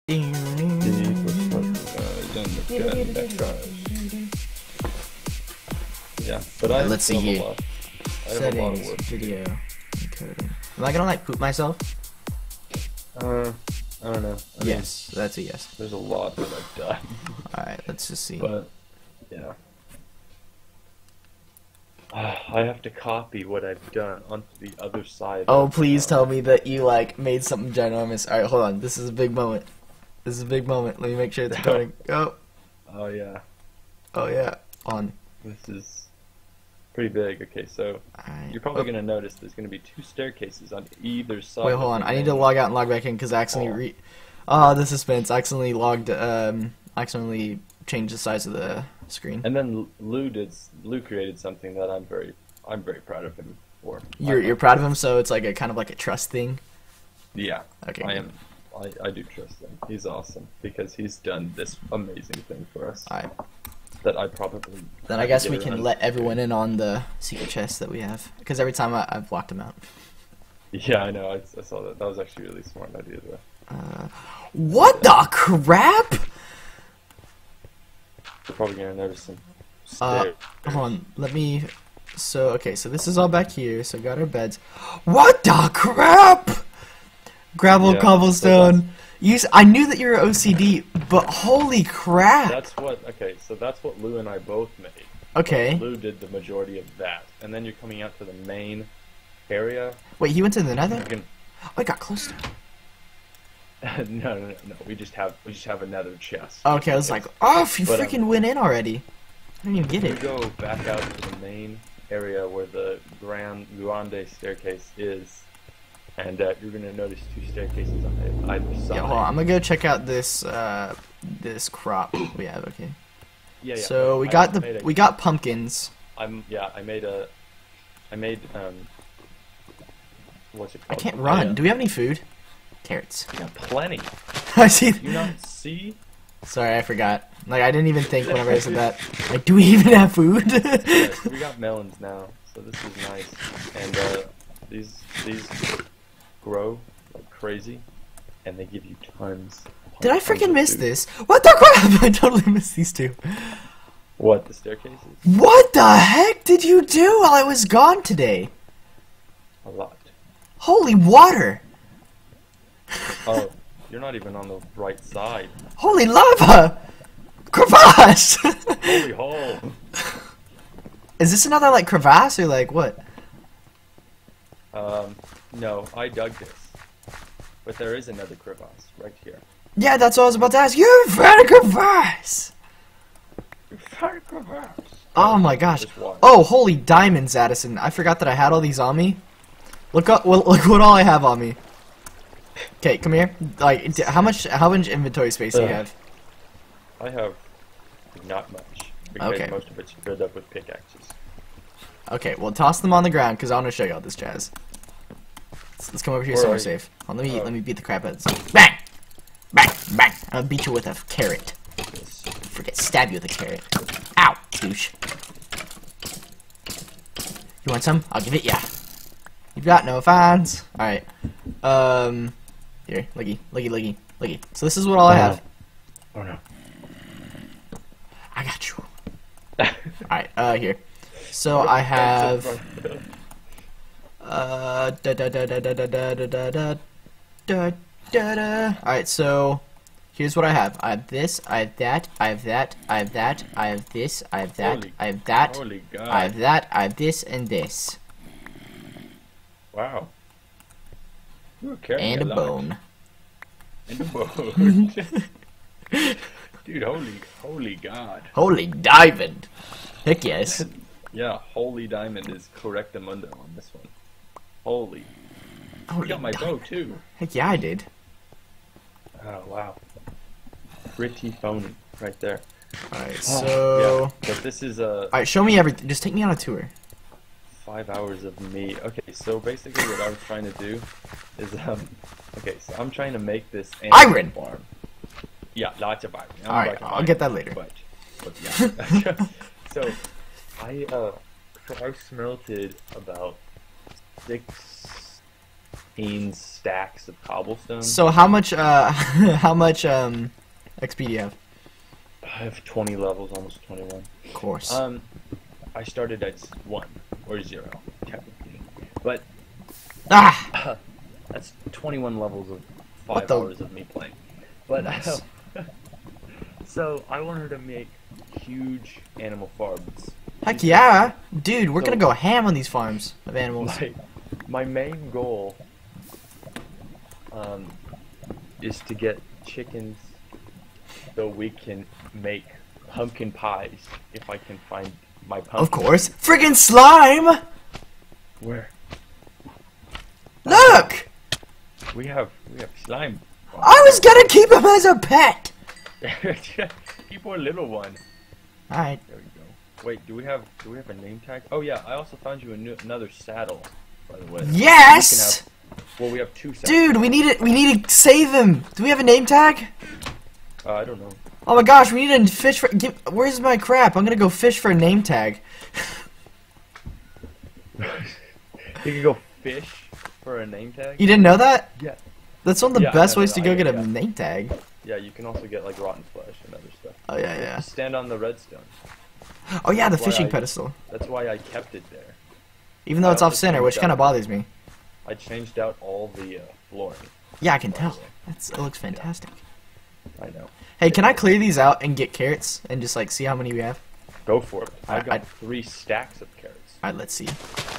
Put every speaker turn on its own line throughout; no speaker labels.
Yeah, but I
Let's see here.
I have a lot of work.
Video encoding. Am I gonna like poop myself?
I don't know.
Yes, that's a yes.
There's a lot that I've done.
Alright, let's just see.
But yeah, I have to copy what I've done onto the other side.
Oh, please tell me that you like made something ginormous. Alright, hold on. This is a big moment. This is a big moment. Let me make sure it's recording. Go.
Oh yeah.
Oh yeah. On.
This is pretty big. Okay, so you're probably gonna notice there's gonna be 2 staircases on either side.
Wait, hold on. I need to log out and log back in because I accidentally the suspense. I accidentally logged. Accidentally changed the size of the screen.
And then Lou created something that I'm very proud of him for.
You're proud of him, so it's like a kind of like a trust thing.
Yeah.
Okay.
I do trust him. He's awesome because he's done this amazing thing for us.
Alright.
That I probably.
Then I guess we can let everyone in on the secret chest that we have, because every time I've blocked them out.
Yeah, I know. I saw that. That was actually a really smart idea, though.
What the crap?
You're probably gonna notice some stairs.
Hold on. Let me. So okay. So this is all back here. So got our beds. What the crap? Gravel, cobblestone. I knew that you were OCD, but holy crap!
That's what. Okay, so that's what Lou and I both made.
Okay.
But Lou did the majority of that, and then you're coming out to the main area.
Wait, he went to the Nether? Oh, I got close to him.
No. We just have a Nether chest.
Okay, I was like, oh, you freaking went in already. I didn't even get it.
You go back out to the main area where the Grande staircase is. And you're gonna notice 2 staircases on either side.
Yeah, hold on. I'm gonna go check out this this crop we have. Okay.
Yeah.
So we got pumpkins.
I made what's it called?
I can't run. Do we have any food? Carrots.
We got plenty.
I see.
Do you not see?
Sorry, I forgot. Like I didn't even think whenever I said that. Like, do we even have food?
Yes, we got melons now, so this is nice. And these grow like crazy, and they give you tons.
Did I freaking miss this? What the crap? I totally missed these 2.
What, the staircases?
What the heck did you do while I was gone today?
A lot.
Holy water!
Oh, you're not even on the right side.
Holy lava! Crevasse!
Holy hole!
Is this another like crevasse or like what?
No, I dug this. But there is another crevasse right here.
Yeah, that's what I was about to ask. You found a crevasse!
You found a crevasse!
Oh my gosh. Oh, holy diamonds, Addison. I forgot that I had all these on me. Look what all I have on me. Okay, come here. Like, how much inventory space do you have?
I have not much. Because most of it's filled up with pickaxes.
Okay, well toss them on the ground because I want to show you all this jazz. Let's come over here somewhere safe. Oh, let me beat the crap out of this. Bang! Bang! Bang! I'll beat you with a carrot. Forget, stab you with a carrot. Ow! Douche. You want some? I'll give it ya. You've got no fans. Alright. Here, looky. So this is what all I have.
Oh no.
I got you. Alright, here. So I have Alright, so here's what I have. I have this, I have that, I have that, I have that, I have this, I have that, I have that, I have that, I have this, and this.
Wow.
And a bone.
And a bone. Dude, holy God.
Holy diamond. Heck yes.
Yeah, holy diamond is correctamundo on this one. Holy. You got my bow too.
Heck yeah, I did.
Oh wow. Pretty phony right there.
Alright, so
yeah, but this is a
Alright, show me everything. Just take me on a tour.
5 hours of me. Okay, so basically what I was trying to do is okay, so I'm trying to make this
iron
farm. Yeah, lots of iron.
Alright, I'll get that later.
But yeah. So I smelted about 6 15 stacks of cobblestone.
So how much how much XP do you have?
I have 20 levels, almost 21.
Of course.
I started at 1 or 0 technically, but that's 21 levels of 5 hours of me playing. But
nice.
so I wanted to make huge animal farms.
Heck yeah, dude, we're gonna go ham on these farms of animals.
My main goal is to get chickens so we can make pumpkin pies if I can find my pumpkin.
Of course. Friggin' slime!
Where?
Look!
We have slime.
I was gonna keep him as a pet!
Keep our little one.
Alright.
There we go. Wait, do we have a name tag? Oh yeah, I also found you another saddle, by the way.
Yes!
Well, we have 2 saddles.
Dude, we need to save him. Do we have a name tag?
I don't know.
Oh my gosh, we need to fish for. Where's my crap? I'm gonna go fish for a name tag.
You can go fish for a name tag?
You didn't know that?
Yeah.
That's one of the best ways to go get a name tag.
Yeah, you can also get like rotten flesh and other stuff.
Oh yeah.
Just stand on the redstone.
Oh yeah, the fishing pedestal.
That's why I kept it there.
Even though it's off center, which kind of bothers me.
I changed out all the flooring.
Yeah, I can tell. It looks fantastic.
I know.
Hey, can I clear these out and get carrots and just like see how many we have?
Go for it. I got 3 stacks of carrots.
Alright, let's see.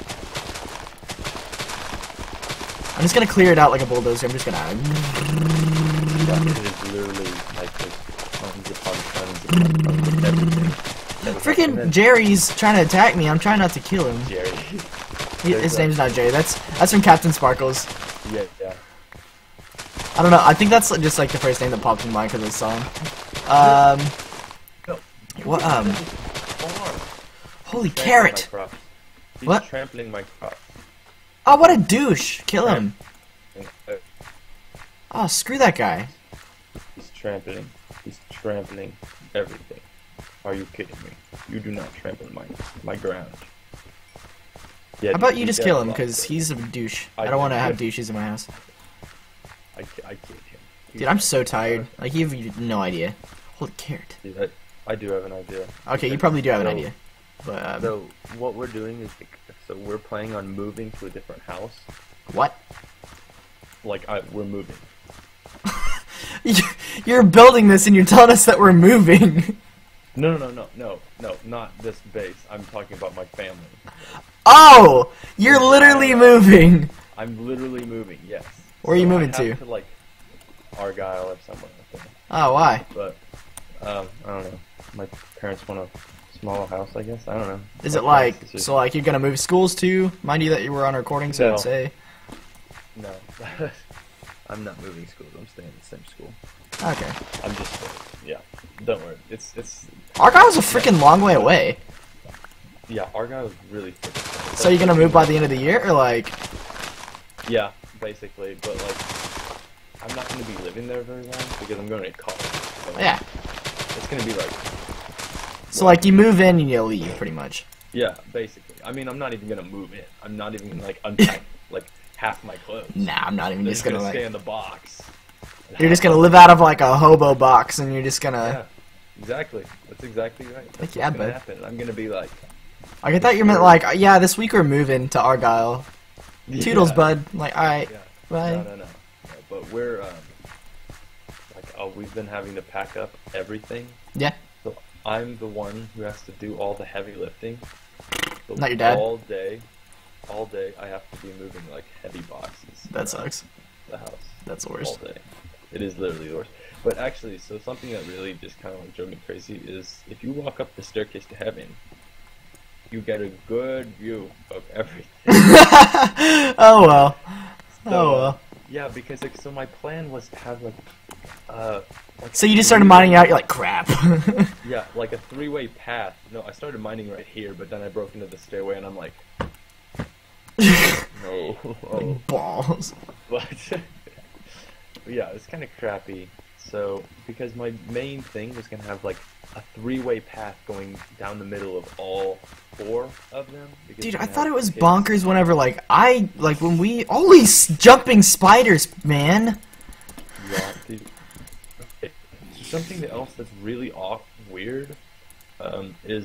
I'm just gonna clear it out like a bulldozer. I'm just gonna.
Yeah, it is literally like tons upon tons of everything.
Freaking Jerry's trying to attack me. I'm trying not to kill him.
Jerry.
His name's not Jerry. That's from Captain Sparkles.
Yeah.
I don't know. I think that's just like the first name that popped in mind because of the song. What? Holy carrot!
He's
What?
trampling my crop.
Oh, what a douche! Kill him. Oh, screw that guy.
He's trampling everything. Are you kidding me? You do not trample my ground. Yeah,
How about you just kill him, because he's a douche. I don't want to have douches in my house.
I killed him.
Dude, I'm so tired. Like, you have no idea. Holy carrot.
Dude, I do have an idea.
Okay, you probably do have an idea. But,
so, what we're doing is, so we're planning on moving to a different house.
What?
Like, we're moving.
You're building this and you're telling us that we're moving.
No, not this base. I'm talking about my family.
Oh! You're literally moving!
I'm literally moving, yes.
Where are you moving to?
Like, Argyle or somewhere like that.
Oh, why?
But, I don't know. My parents want a smaller house, I guess. I don't know.
Is it like, so like you're gonna move schools too? Mind you that you were on recording, so
No.
I'd say.
No. I'm not moving schools. I'm staying in the same school.
Okay.
I'm just, yeah. Don't worry. It's.
Argyle's a freaking long way away.
Yeah, Argyle is really freaking far.
So you're gonna move by the end of the year, or like?
Yeah, basically, but like, I'm not gonna be living there very long because I'm going to college. So
Yeah.
It's gonna be like.
So like you move in and you leave, pretty much.
Yeah, basically. I mean, I'm not even gonna move in. I'm not even gonna like unpack like half my clothes.
Nah, I'm not even
They're
just gonna
stay
like.
in the box.
You're just gonna live out of like a hobo box, and you're just gonna.
Yeah, exactly. That's exactly right. That's
Like, yeah,
what's gonna
bud.
happen. I'm gonna be like.
Like, I thought you meant like, yeah, this week we're moving to Argyle. Toodles,
Yeah.
bud. I'm like, alright,
Yeah.
bye.
No. But we're we've been having to pack up everything.
Yeah.
So I'm the one who has to do all the heavy lifting. So
Not your dad?
All day, I have to be moving like heavy boxes.
That sucks.
The house.
That's the
All
worst.
day. It is literally the worst. But actually, so something that really just kind of like drove me crazy is if you walk up the staircase to heaven, you get a good view of everything.
Oh well.
So,
Oh well.
Yeah, because like, so my plan was to have like
So you just started mining out. You're like, crap.
yeah, like a 3-way path. No, I started mining right here, but then I broke into the stairway, and I'm like, no.
Balls.
But yeah, it's kind of crappy. so because my main thing was gonna have like a 3-way path going down the middle of all 4 of them.
Dude, I thought it was bonkers whenever when we all these jumping spiders, man.
Yeah, dude. Okay. Something else that's really weird is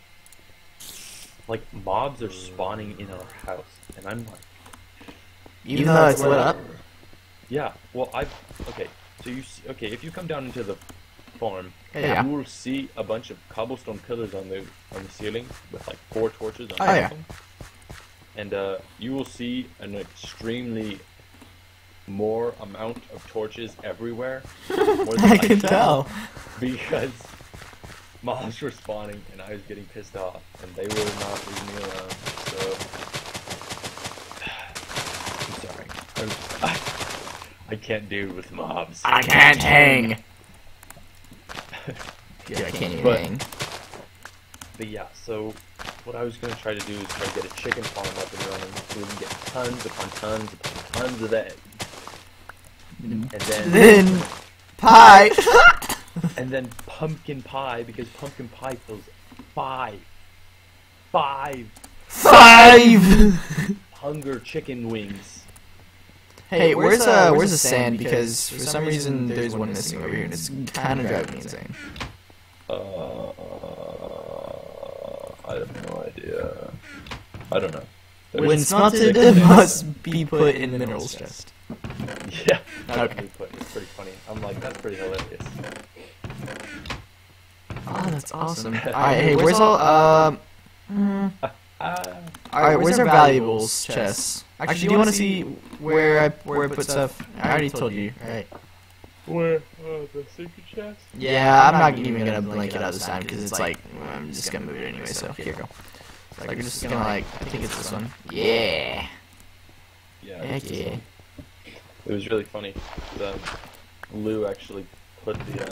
like mobs are spawning in our house, and I'm like,
even though it's lit up.
Yeah. Well, okay. So if you come down into the farm,
Yeah.
you will see a bunch of cobblestone pillars on the ceiling with like 4 torches on them. And you will see an extremely more amount of torches everywhere. More than
I can tell.
Because mobs were spawning and I was getting pissed off and they were not leaving me alone. So I'm sorry. I can't deal with mobs.
I can't hang. Dude, I can't even hang.
But yeah, so what I was going to try to do is try to get a chicken farm up and running so we can get tons upon tons upon tons of eggs. And
then pie.
And then pumpkin pie, because pumpkin pie fills 5 hunger chicken wings.
Hey, where's the sand? Because for some reason there's one missing over here, and it's kind of driving me insane.
I have no idea. I don't know.
When smelted, it must be put in the minerals chest.
Yeah,
Okay.
It's pretty funny. I'm like, that's pretty hilarious.
Oh, that's awesome. Alright, hey, where's Alright, where's our valuables chest? Actually, do you want to see where I put stuff? I already told you, right?
Where? The secret chest?
Yeah, I'm not even gonna blank it out this time because it's like I'm just gonna move it anyway. So here you go. Like we're just gonna I think it's this one. Yeah.
Yeah.
Heck yeah.
It was really funny. Lou actually put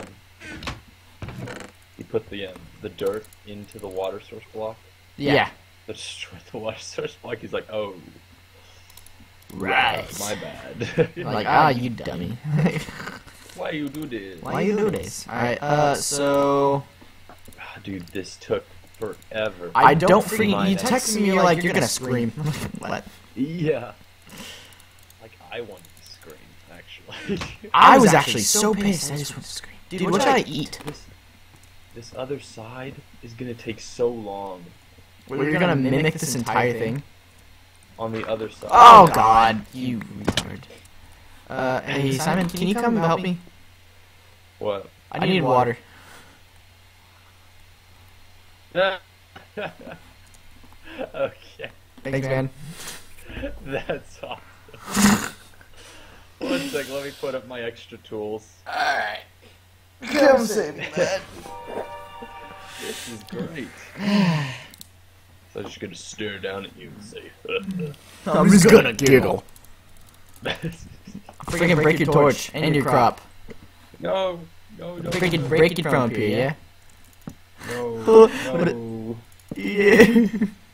the dirt into the water source block.
Yeah.
To destroy the water source block. He's like, oh.
Right.
My bad.
Like, you dummy.
Why you do this?
Why you do this? Alright, so...
Dude, this took forever.
I don't freaking... You texted me, you're like, you're gonna scream. What?
Yeah. Like, I wanted to scream, actually.
I was actually so pissed, I just wanted to scream. Dude, what should I eat?
This other side is gonna take so long.
We're gonna mimic this entire thing?
On the other side.
Oh god, you retard. Hey Simon, can you come help me?
What?
I need water.
Okay.
Thanks, man.
That's awesome. 1 sec, let me put up my extra tools.
Alright. Come save me, man.
This is great. So I'm just gonna stare down at you and say,
I'm just gonna giggle. Freaking break your torch and your crop.
No.
Freaking break it from up here, yeah?
No.
Yeah.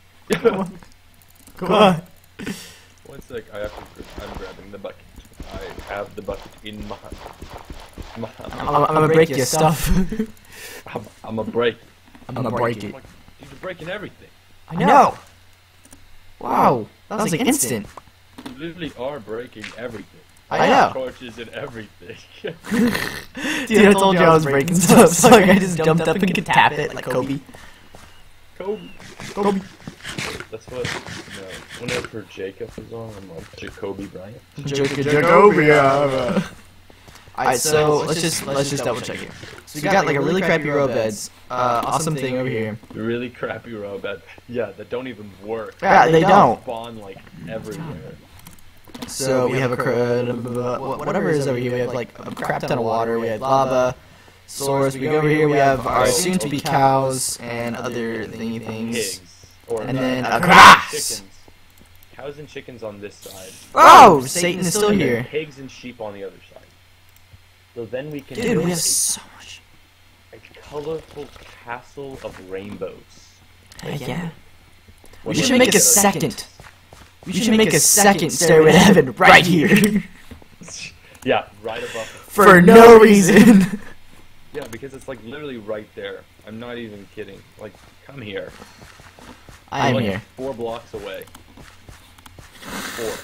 Come on.
1 sec, I'm grabbing the bucket. I have the bucket in my
I'm gonna break your stuff.
I'm gonna break.
I'm gonna break it.
Dude, you're breaking everything.
I know. Wow, that was like instant.
You literally are breaking everything.
I know.
Torches and everything.
Dude, I told you I was breaking stuff, so like I just jumped up and could tap it like Kobe.
Kobe. That's what. Whenever Jacob was on, I'm like Jacoby Bryant.
Jacoby. Alright, so let's just double check here. So we got like a really crappy row of beds. Awesome thing over here.
Really crappy row bed. Yeah, that don't even work.
Yeah, they don't.
Spawn like everywhere.
So we have whatever is over here. We have like a crap ton of water. We have lava source. We go over here. We have our soon-to-be cows and other thingy things.
Pigs.
And then grass.
Chickens. Cows and chickens on this side.
Oh, Satan is still here.
Pigs and sheep on the other side. So then we can.
Dude, we have so much.
A colorful castle of rainbows.
Yeah. We should make a second. We should make a second Stairway to Heaven right here.
Yeah, right above.
For no reason.
Yeah, because it's like literally right there. I'm not even kidding. Like, come here.
I'm
like
here.
4 blocks away. 4.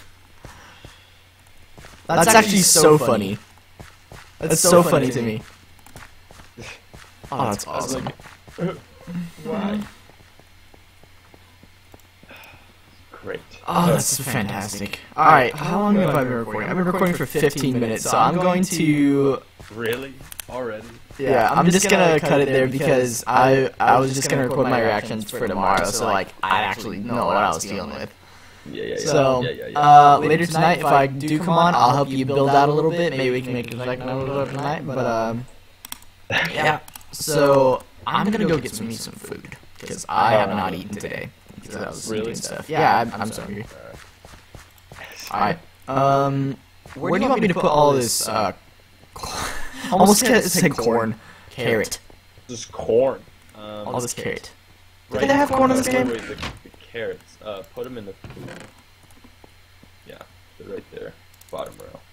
That's actually so funny. That's so funny to me. Oh, that's awesome.
Like, why? Great.
Oh, that's fantastic. Alright, how long have I been recording? I've been recording for 15 minutes, so I'm going to...
Really? Already?
Yeah, I'm just gonna cut it there because I was just gonna record my reactions for tomorrow, so like, I actually know what I was dealing with.
Yeah.
So, later tonight, if I do come on, I'll help you build out a little bit. Maybe we can make a second episode tonight, but, yeah. So, I'm gonna go get me some food, because I have not eaten today. Because I was
really?
doing stuff. Yeah, I'm so hungry. Alright, where do you want me to put all this, almost said corn. Carrot.
This is corn.
All this carrot.
Right,
Did they have corn in this game?
Wait, the carrots. Put them in the food. Yeah, they're right there. Bottom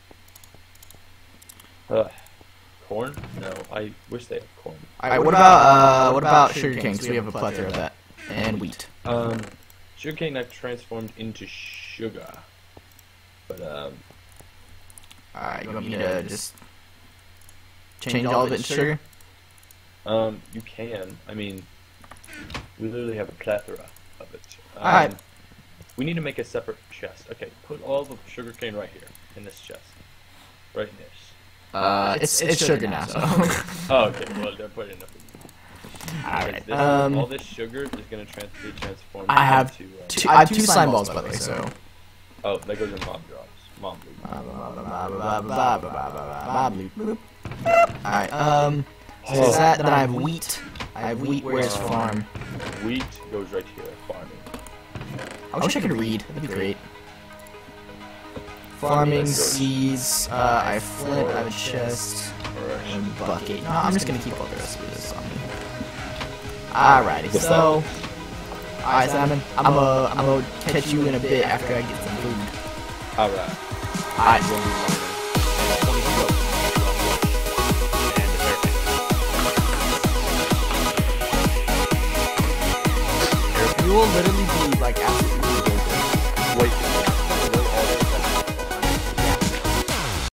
row. Corn? No, I wish they had corn.
Alright, what about sugarcane? Because we have a plethora of that. And wheat.
Sugarcane I've transformed into sugar. But,
Alright, you want me to just change all of it to sugar?
You can. I mean, we literally have a plethora of it.
Alright.
We need to make a separate chest. Okay, put all the sugarcane right here, in this chest. Right in this.
It's sugar now, so.
Oh, okay, well, then put it in the food.
Alright,
all this sugar is going to be transformed
I have
into...
I have 2 slime balls, by the way, so.
Oh, that goes in mom drops. Mom loop.
Alright, so is that, then I have wheat. I have wheat, where's farm?
Wheat goes right here, farming.
I wish I could read, that'd be great. Farming, seeds, I have flint, I have a chest, and bucket. No, I'm just gonna keep all the rest of this on me. Alrighty, so... Alright, Simon, I'm gonna catch you in a bit after I get some food.
Alright.
Alright. You will literally be like absolutely